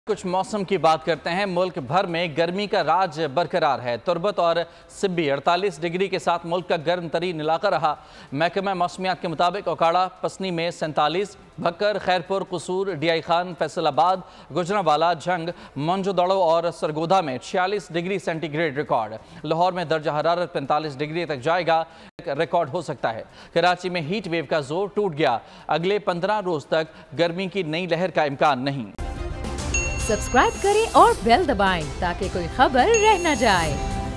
कुछ मौसम की बात करते हैं। मुल्क भर में गर्मी का राज बरकरार है। तुर्बत और सिब्बी 48 डिग्री के साथ मुल्क का गर्म तरीन इलाका रहा। महकमा मौसमियात के मुताबिक ओकाड़ा पसनी में 47, भक्कर, खैरपुर, कसूर, डियाई खान, फैसलाबाद, गुजरांवाला, झंग, मोंजोदड़ो और सरगोधा में 46 डिग्री सेंटीग्रेड रिकॉर्ड। लाहौर में दर्जा हरारत 45 डिग्री तक जाएगा, रिकॉर्ड हो सकता है। कराची में हीट वेव का जोर टूट गया। अगले 15 रोज तक गर्मी की नई लहर का इम्कान नहीं। सब्सक्राइब करें और बेल दबाएं ताकि कोई खबर रह न जाए।